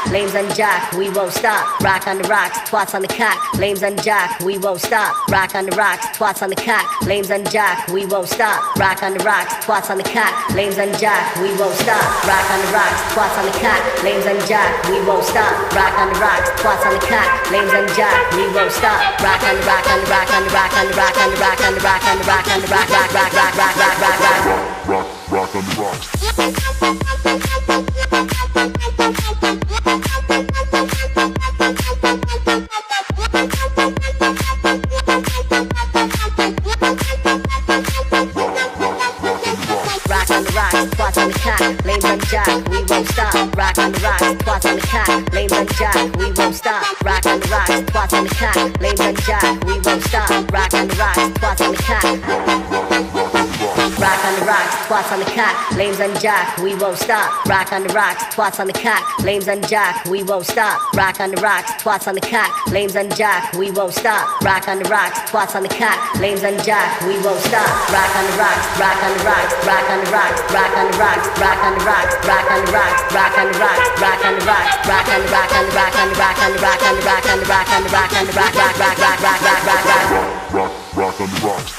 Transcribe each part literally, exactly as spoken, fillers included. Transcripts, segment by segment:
lames and jack, we won't stop. Rock on the rocks, twats on the cock, lames and jack, we won't stop. Rock on the rocks, twats on the cock, lames and jack, we won't stop. Rock on the rocks, twats on the cock, lames and jack, we won't stop. Rock on the rocks, twats on the cock, lames and jack, we won't stop. Rock on the rocks, twats on the cock, lames and jack, we won't stop. Rock on the rock on the rock on the rock on the rock on the rock on the rock on the rock on the rock rock rock rock rock rock rock rock rock rock on the rocks. Rock on the rocks, twats on the cock, lames and jack, we won't stop. Rock on the rocks, twats on the cock, lames and jack, we won't stop. Rock on the rocks, twats on the cock, lames and jack, we won't stop. Rock on the rocks, twats on the cock. Rock on the rocks, twats on the cock, lames and jack, we won't stop. Rock on the rocks, twats on the cock, lames and jack, we won't stop. Rock on the rocks, twats on the cock, lames and jack, we won't stop. Rock on the rocks, twats on the cock, lames and jack, we won't stop. Rock on the rocks, rock on the rocks, rock on the rocks, rock on the rocks, rock on the rocks, rock on the rocks, rock on the rocks, rock on the rocks, rock on the rock on the rock on the rock on the rock on the rock on the rock on the rock on the rock rock rock rock rock rock rock rock rock rock on the rocks.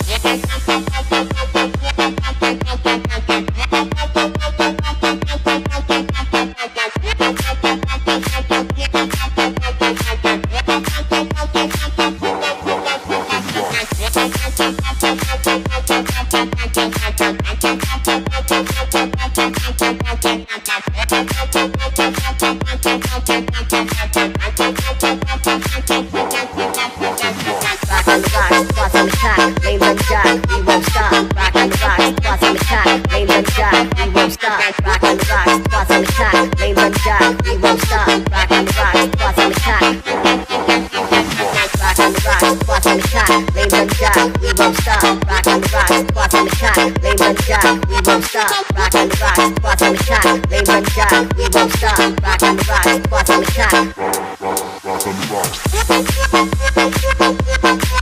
Rock on the rocks.